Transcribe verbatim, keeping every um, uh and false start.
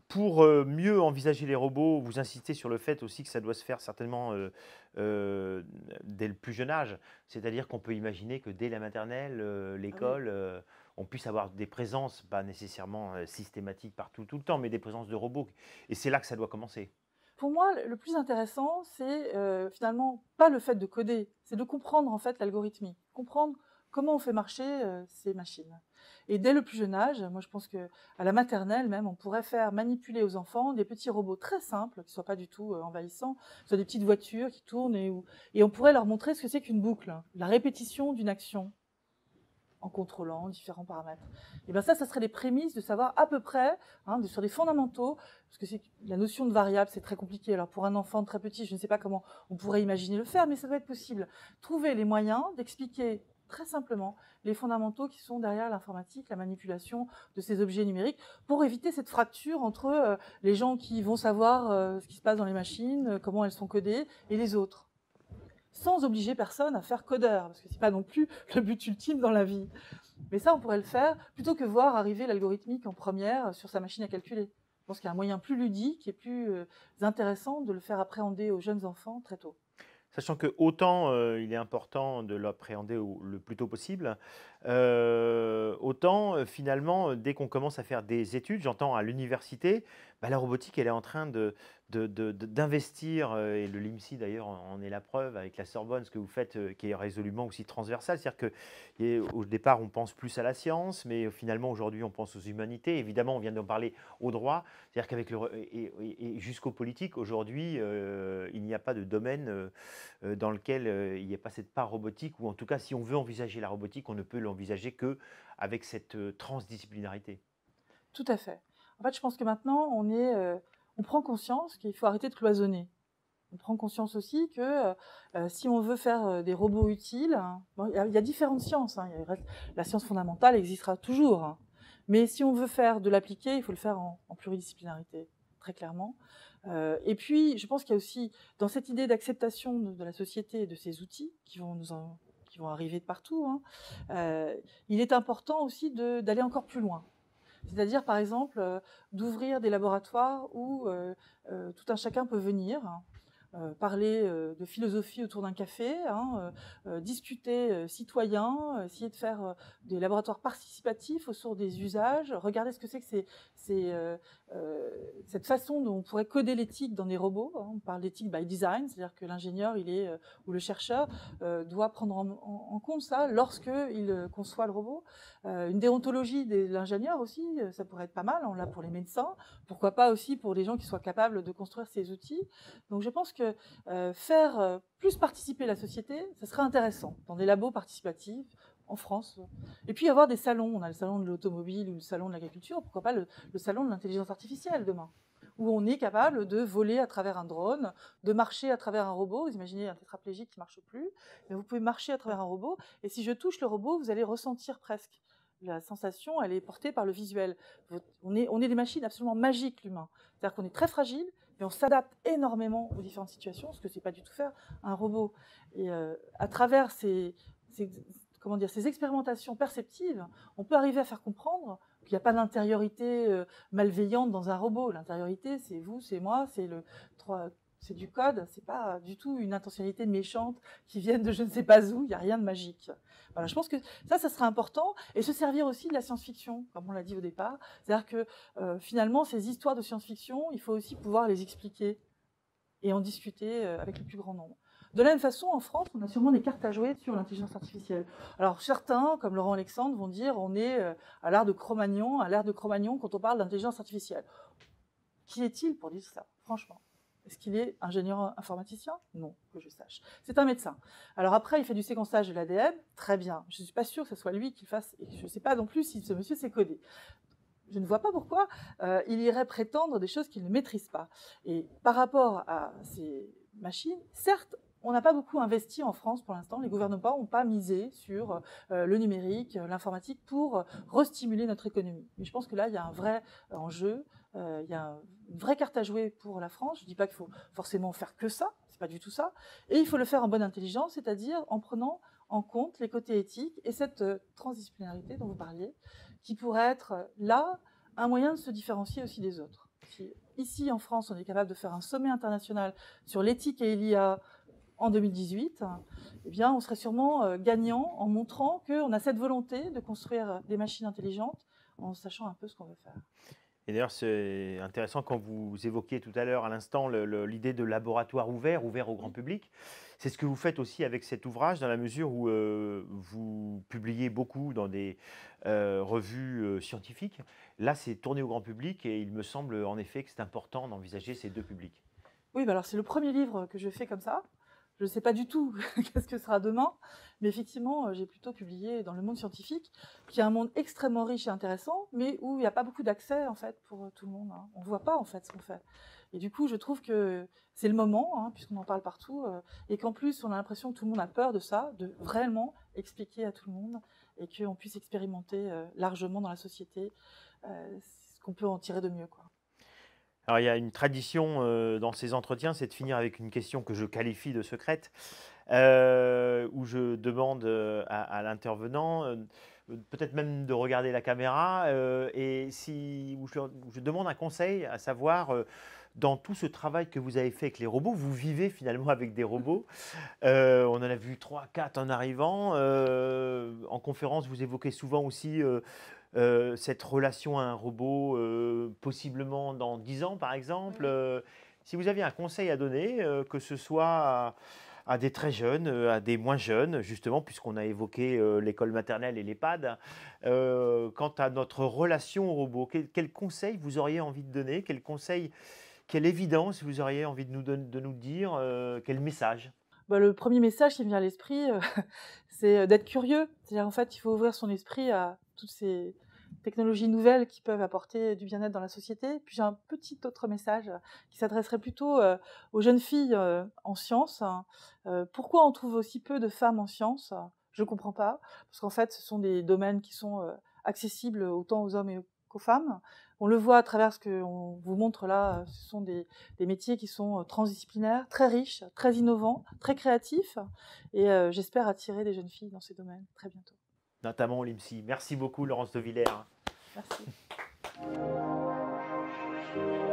pour euh, mieux envisager les robots, vous insistez sur le fait aussi que ça doit se faire certainement euh, euh, dès le plus jeune âge. C'est-à-dire qu'on peut imaginer que dès la maternelle, euh, Ah oui. l'école, euh, on puisse avoir des présences, pas nécessairement euh, systématiques partout tout le temps, mais des présences de robots. Et c'est là que ça doit commencer. Pour moi, le plus intéressant, c'est euh, finalement pas le fait de coder, c'est de comprendre en fait l'algorithmie, comprendre comment on fait marcher euh, ces machines. Et dès le plus jeune âge, moi je pense que à la maternelle même, on pourrait faire manipuler aux enfants des petits robots très simples, qui soient pas du tout euh, envahissants, soit des petites voitures qui tournent et, où- et on pourrait leur montrer ce que c'est qu'une boucle, la répétition d'une action en contrôlant différents paramètres. Et bien ça, ça serait les prémices de savoir à peu près, hein, de, sur des fondamentaux, parce que c'est la notion de variable, c'est très compliqué. Alors pour un enfant très petit, je ne sais pas comment on pourrait imaginer le faire, mais ça doit être possible. Trouver les moyens d'expliquer très simplement les fondamentaux qui sont derrière l'informatique, la manipulation de ces objets numériques, pour éviter cette fracture entre euh, les gens qui vont savoir euh, ce qui se passe dans les machines, euh, comment elles sont codées, et les autres, sans obliger personne à faire codeur, parce que c'est pas non plus le but ultime dans la vie. Mais ça, on pourrait le faire plutôt que voir arriver l'algorithmique en première sur sa machine à calculer. Je pense qu'il y a un moyen plus ludique et plus euh, intéressant de le faire appréhender aux jeunes enfants très tôt. Sachant que autant euh, il est important de l'appréhender au- le plus tôt possible, euh, autant euh, finalement, euh, dès qu'on commence à faire des études, j'entends à l'université, bah, la robotique, elle est en train de, de- de- de- d'investir, euh, et le l'IMSI d'ailleurs en en est la preuve avec la Sorbonne, ce que vous faites, euh, qui est résolument aussi transversal. C'est-à-dire que et au départ, on pense plus à la science, mais euh, finalement, aujourd'hui, on pense aux humanités. Évidemment, on vient d'en parler au droit. C'est-à-dire qu'avec le, re- et, et- et jusqu'aux politiques, aujourd'hui, euh, il n'y a pas de domaine euh, euh, dans lequel euh, il n'y a pas cette part robotique, ou en tout cas, si on veut envisager la robotique, on ne peut l'envisager que avec cette euh, transdisciplinarité. Tout à fait. En fait, je pense que maintenant, on, est, euh, on prend conscience qu'il faut arrêter de cloisonner. On prend conscience aussi que euh, si on veut faire euh, des robots utiles, hein, bon, il y, a, il y a différentes sciences. Hein, il reste- la science fondamentale existera toujours. Hein. Mais si on veut faire de l'appliqué, il faut le faire en, en pluridisciplinarité, très clairement. Euh, et puis, je pense qu'il y a aussi, dans cette idée d'acceptation de, de la société et de ces outils qui vont nous en- qui vont arriver de partout, hein, euh, il est important aussi de- d'aller encore plus loin. C'est-à-dire, par exemple, euh, d'ouvrir des laboratoires où euh, euh, tout un chacun peut venir, hein, euh, parler euh, de philosophie autour d'un café, hein, euh, euh, discuter euh, citoyen, euh, essayer de faire euh, des laboratoires participatifs autour des usages, regarder ce que c'est que c'est, c'est, euh, euh, cette façon dont on pourrait coder l'éthique dans des robots. Hein. On parle d'éthique by design, c'est-à-dire que l'ingénieur, il est euh, ou le chercheur euh, doit prendre en, en, en compte ça lorsque il euh, conçoit le robot. Euh, une déontologie de l'ingénieur aussi, euh, ça pourrait être pas mal. On l'a pour les médecins, pourquoi pas aussi pour les gens qui soient capables de construire ces outils. Donc je pense que euh, faire euh, plus participer la société, ça serait intéressant dans des labos participatifs en France. Et puis avoir des salons. On a le salon de l'automobile ou le salon de l'agriculture. Pourquoi pas le, le salon de l'intelligence artificielle demain, où on est capable de voler à travers un drone, de marcher à travers un robot. Vous imaginez un tétraplégique qui marche plus, mais vous pouvez marcher à travers un robot. Et si je touche le robot, vous allez ressentir presque la sensation, elle est portée par le visuel. On est, on est des machines absolument magiques, l'humain. C'est-à-dire qu'on est très fragile, mais on s'adapte énormément aux différentes situations, ce que c'est pas du tout faire un robot. Et euh, à travers ces, ces, comment dire, ces expérimentations perceptives, on peut arriver à faire comprendre qu'il n'y a pas d'intériorité euh, malveillante dans un robot. L'intériorité, c'est vous, c'est moi, c'est le trois, c'est du code, c'est pas du tout une intentionnalité méchante qui vienne de je ne sais pas où, il n'y a rien de magique. Voilà, je pense que ça, ça serait important, et se servir aussi de la science-fiction, comme on l'a dit au départ. C'est-à-dire que euh, finalement, ces histoires de science-fiction, il faut aussi pouvoir les expliquer et en discuter euh, avec le plus grand nombre. De la même façon, en France, on a sûrement des cartes à jouer sur l'intelligence artificielle. Alors certains, comme Laurent Alexandre, vont dire on est euh, à l'ère de Cro-Magnon, à l'ère de Cro-Magnon quand on parle d'intelligence artificielle. Qui est-il pour dire ça, franchement? Est-ce qu'il est ingénieur informaticien? Non, que je sache. C'est un médecin. Alors après, il fait du séquençage de l'A D N, très bien. Je ne suis pas sûre que ce soit lui qui le fasse, et je ne sais pas non plus si ce monsieur s'est codé. Je ne vois pas pourquoi euh, il irait prétendre des choses qu'il ne maîtrise pas. Et par rapport à ces machines, certes, on n'a pas beaucoup investi en France pour l'instant. Les gouvernements n'ont pas misé sur euh, le numérique, l'informatique pour restimuler notre économie. Mais je pense que là, il y a un vrai enjeu, euh, il y a une vraie carte à jouer pour la France. Je ne dis pas qu'il faut forcément faire que ça, c'est pas du tout ça. Et il faut le faire en bonne intelligence, c'est-à-dire en prenant en compte les côtés éthiques et cette euh, transdisciplinarité dont vous parliez, qui pourrait être là un moyen de se différencier aussi des autres. Si ici, en France, on est capable de faire un sommet international sur l'éthique et l'I A en deux mille dix-huit, eh bien, on serait sûrement euh, gagnant en montrant qu'on a cette volonté de construire des machines intelligentes en sachant un peu ce qu'on veut faire. Et d'ailleurs, c'est intéressant quand vous évoquiez tout à l'heure, à l'instant, le- le- l'idée de laboratoire ouvert, ouvert au grand Oui, public. C'est ce que vous faites aussi avec cet ouvrage, dans la mesure où euh, vous publiez beaucoup dans des euh, revues euh, scientifiques. Là, c'est tourné au grand public et il me semble en effet que c'est important d'envisager ces deux publics. oui bah alors c'est le premier livre que je fais comme ça. Je ne sais pas du tout qu'est-ce que sera demain, mais effectivement, euh, j'ai plutôt publié dans le monde scientifique, qui est un monde extrêmement riche et intéressant, mais où il n'y a pas beaucoup d'accès en fait pour euh, tout le monde, hein. On ne voit pas en fait ce qu'on fait. Et du coup, je trouve que c'est le moment, hein, puisqu'on en parle partout, euh, et qu'en plus, on a l'impression que tout le monde a peur de ça, de vraiment expliquer à tout le monde, et qu'on puisse expérimenter euh, largement dans la société euh, ce qu'on peut en tirer de mieux, quoi. Alors, il y a une tradition euh, dans ces entretiens, c'est de finir avec une question que je qualifie de secrète, euh, où je demande euh, à, à l'intervenant, euh, peut-être même de regarder la caméra, euh, et si, où je, où je demande un conseil, à savoir, euh, dans tout ce travail que vous avez fait avec les robots, vous vivez finalement avec des robots. Euh, on en a vu trois, quatre en arrivant. Euh, en conférence, vous évoquez souvent aussi euh, euh, cette relation à un robot, euh, possiblement dans dix ans par Oui, exemple. oui. Euh, si vous aviez un conseil à donner, euh, que ce soit à, à des très jeunes, euh, à des moins jeunes, justement, puisqu'on a évoqué euh, l'école maternelle et l'EHPAD, euh, quant à notre relation au robot, quel, quel conseil vous auriez envie de donner? Quel conseil, quelle évidence vous auriez envie de nous, don- de nous dire? Euh, quel message? Bah, le premier message qui me vient à l'esprit, heu, c'est, heu, d'être curieux. C'est-à-dire, en fait, il faut ouvrir son esprit à toutes ces technologies nouvelles qui peuvent apporter du bien-être dans la société. Puis j'ai un petit autre message, heu, qui s'adresserait plutôt, heu, aux jeunes filles, heu, en sciences, hein. Heu, pourquoi on trouve aussi peu de femmes en sciences? Je ne comprends pas, parce qu'en fait, ce sont des domaines qui sont, heu, accessibles autant aux hommes et qu'aux femmes. On le voit à travers ce qu'on vous montre là, heu, ce sont des des métiers qui sont euh, transdisciplinaires, très riches, très innovants, très créatifs. Et euh, j'espère attirer des jeunes filles dans ces domaines très bientôt. Notamment au l'IMSI. Merci beaucoup, Laurence de Villers. Merci.